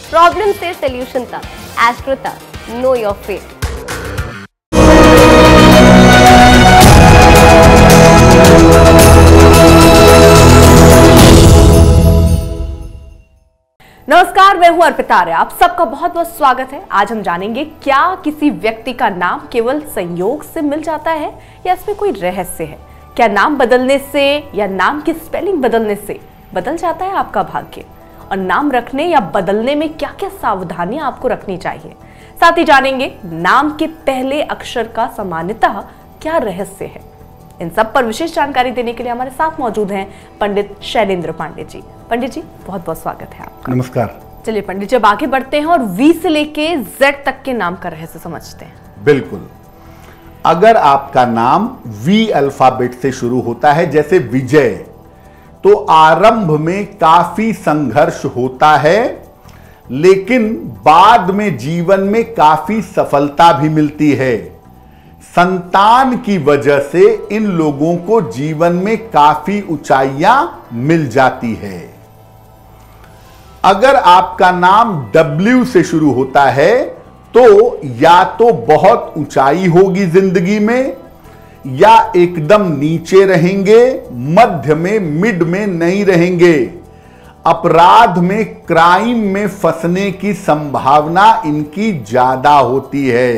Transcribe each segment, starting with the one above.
Problem से solution तक, astro तक, नो योर फेट। नमस्कार, मैं हूं अर्पिता आर्य। आप सबका बहुत बहुत स्वागत है। आज हम जानेंगे क्या किसी व्यक्ति का नाम केवल संयोग से मिल जाता है या इसमें कोई रहस्य है। क्या नाम बदलने से या नाम की स्पेलिंग बदलने से बदल जाता है आपका भाग्य, और नाम रखने या बदलने में क्या क्या सावधानियां आपको रखनी चाहिए। साथ ही जानेंगे नाम के पहले अक्षर का सामान्यतः क्या रहस्य है। इन सब पर विशेष जानकारी देने के लिए हमारे साथ मौजूद हैं पंडित शैलेंद्र पांडे जी। पंडित जी, बहुत बहुत स्वागत है आपका। नमस्कार। चलिए पंडित जी, अब आगे बढ़ते हैं और वी से लेके जेड तक के नाम का रहस्य समझते हैं। बिल्कुल। अगर आपका नाम वी अल्फाबेट से शुरू होता है, जैसे विजय, तो आरंभ में काफी संघर्ष होता है, लेकिन बाद में जीवन में काफी सफलता भी मिलती है। संतान की वजह से इन लोगों को जीवन में काफी ऊंचाइयां मिल जाती है। अगर आपका नाम डब्ल्यू से शुरू होता है तो या तो बहुत ऊंचाई होगी जिंदगी में, या एकदम नीचे रहेंगे, मध्य में, मिड में नहीं रहेंगे। अपराध में, क्राइम में फंसने की संभावना इनकी ज्यादा होती है।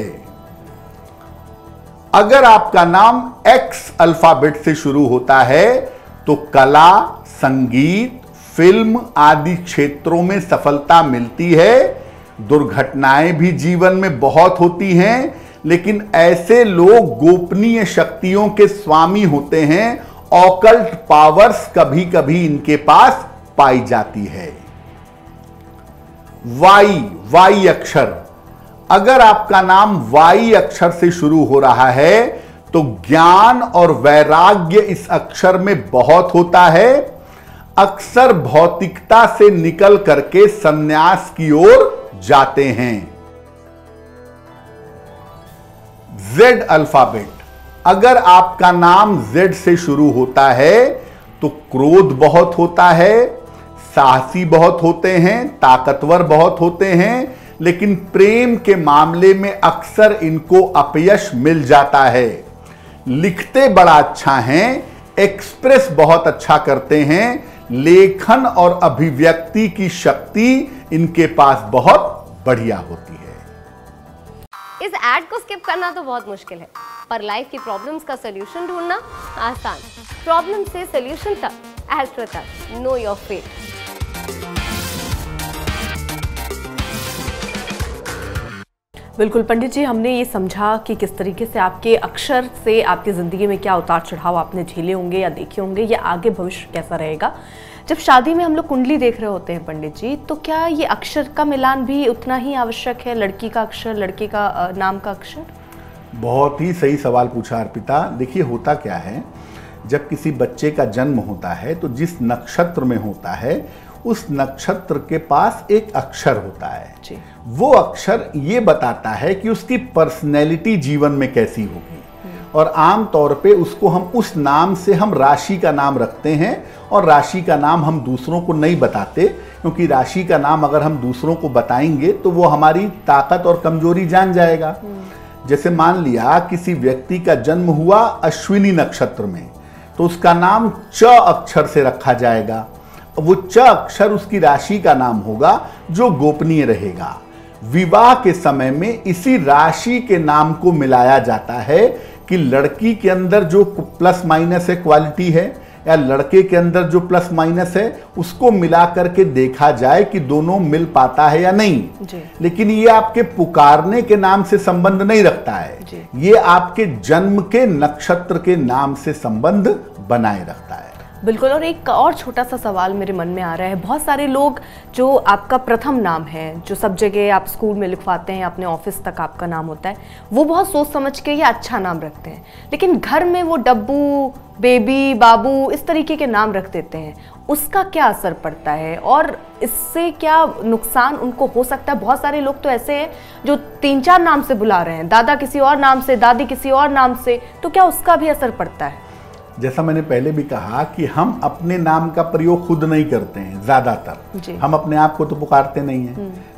अगर आपका नाम एक्स अल्फाबेट से शुरू होता है तो कला, संगीत, फिल्म आदि क्षेत्रों में सफलता मिलती है। दुर्घटनाएं भी जीवन में बहुत होती हैं, लेकिन ऐसे लोग गोपनीय शक्तियों के स्वामी होते हैं। ऑकल्ट पावर्स कभी कभी इनके पास पाई जाती है। वाई अक्षर। अगर आपका नाम वाई अक्षर से शुरू हो रहा है तो ज्ञान और वैराग्य इस अक्षर में बहुत होता है। अक्सर भौतिकता से निकल करके संन्यास की ओर जाते हैं। Z alphabet. अगर आपका नाम जेड से शुरू होता है तो क्रोध बहुत होता है, साहसी बहुत होते हैं, ताकतवर बहुत होते हैं, लेकिन प्रेम के मामले में अक्सर इनको अपयश मिल जाता है। लिखते बड़ा अच्छा हैं, एक्सप्रेस बहुत अच्छा करते हैं, लेखन और अभिव्यक्ति की शक्ति इनके पास बहुत बढ़िया होती है। इस ऐड को स्किप करना तो बहुत मुश्किल है, पर लाइफ की प्रॉब्लम्स का सलूशन ढूंढना आसान। प्रॉब्लम से सलूशन तक, एस्ट्रो तक, नो योर फेट। बिल्कुल पंडित जी, हमने ये समझा कि किस तरीके से आपके अक्षर से आपकी ज़िंदगी में क्या उतार चढ़ाव आपने झेले होंगे या देखे होंगे, या आगे भविष्य कैसा रहेगा। जब शादी में हम लोग कुंडली देख रहे होते हैं पंडित जी, तो क्या ये अक्षर का मिलान भी उतना ही आवश्यक है? लड़की का अक्षर, लड़के का नाम का अक्षर। बहुत ही सही सवाल पूछा अर्पिता। देखिए, होता क्या है, जब किसी बच्चे का जन्म होता है तो जिस नक्षत्र में होता है उस नक्षत्र के पास एक अक्षर होता है जी। वो अक्षर ये बताता है कि उसकी पर्सनैलिटी जीवन में कैसी होगी, और आम तौर पे उसको हम उस नाम से हम राशि का नाम रखते हैं। और राशि का नाम हम दूसरों को नहीं बताते, क्योंकि राशि का नाम अगर हम दूसरों को बताएंगे तो वो हमारी ताकत और कमजोरी जान जाएगा। जैसे मान लिया किसी व्यक्ति का जन्म हुआ अश्विनी नक्षत्र में, तो उसका नाम च अक्षर से रखा जाएगा। वो च अक्षर उसकी राशि का नाम होगा जो गोपनीय रहेगा। विवाह के समय में इसी राशि के नाम को मिलाया जाता है कि लड़की के अंदर जो प्लस माइनस है क्वालिटी है, या लड़के के अंदर जो प्लस माइनस है, उसको मिला करके देखा जाए कि दोनों मिल पाता है या नहीं जी। लेकिन ये आपके पुकारने के नाम से संबंध नहीं रखता है जी। ये आपके जन्म के नक्षत्र के नाम से संबंध बनाए रखता है। बिल्कुल। और एक और छोटा सा सवाल मेरे मन में आ रहा है, बहुत सारे लोग जो आपका प्रथम नाम है, जो सब जगह आप स्कूल में लिखवाते हैं, अपने ऑफिस तक आपका नाम होता है, वो बहुत सोच समझ के या अच्छा नाम रखते हैं, लेकिन घर में वो डब्बू, बेबी, बाबू इस तरीके के नाम रख देते हैं। उसका क्या असर पड़ता है और इससे क्या नुकसान उनको हो सकता है? बहुत सारे लोग तो ऐसे हैं जो 3-4 नाम से बुला रहे हैं, दादा किसी और नाम से, दादी किसी और नाम से, तो क्या उसका भी असर पड़ता है? जैसा मैंने पहले भी कहा कि हम अपने नाम का प्रयोग खुद नहीं करते हैं, ज्यादातर हम अपने आप को तो पुकारते नहीं हैं।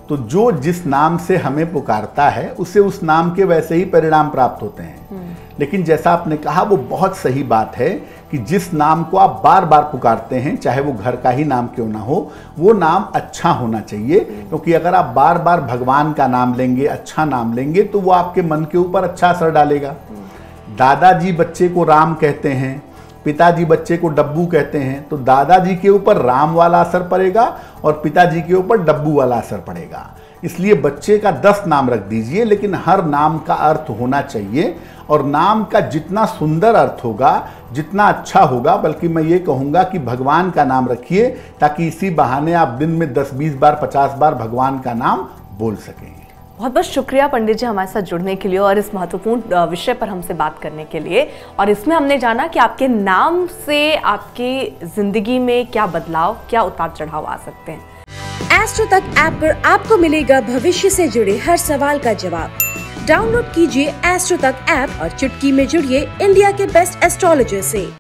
तो जो जिस नाम से हमें पुकारता है उसे उस नाम के वैसे ही परिणाम प्राप्त होते हैं। लेकिन जैसा आपने कहा वो बहुत सही बात है कि जिस नाम को आप बार बार पुकारते हैं, चाहे वो घर का ही नाम क्यों ना हो, वो नाम अच्छा होना चाहिए। क्योंकि अगर आप बार बार भगवान का नाम लेंगे, अच्छा नाम लेंगे, तो वो आपके मन के ऊपर अच्छा असर डालेगा। दादाजी बच्चे को राम कहते हैं, पिताजी बच्चे को डब्बू कहते हैं, तो दादाजी के ऊपर राम वाला असर पड़ेगा और पिताजी के ऊपर डब्बू वाला असर पड़ेगा। इसलिए बच्चे का 10 नाम रख दीजिए, लेकिन हर नाम का अर्थ होना चाहिए। और नाम का जितना सुंदर अर्थ होगा, जितना अच्छा होगा, बल्कि मैं ये कहूँगा कि भगवान का नाम रखिए, ताकि इसी बहाने आप दिन में 10-20 बार 50 बार भगवान का नाम बोल सकें। बहुत बहुत शुक्रिया पंडित जी हमारे साथ जुड़ने के लिए और इस महत्वपूर्ण विषय पर हमसे बात करने के लिए। और इसमें हमने जाना कि आपके नाम से आपकी जिंदगी में क्या बदलाव, क्या उतार चढ़ाव आ सकते हैं। एस्ट्रो तक ऐप पर आपको मिलेगा भविष्य से जुड़े हर सवाल का जवाब। डाउनलोड कीजिए एस्ट्रो तक ऐप और चुटकी में जुड़िए इंडिया के बेस्ट एस्ट्रोलॉजर से।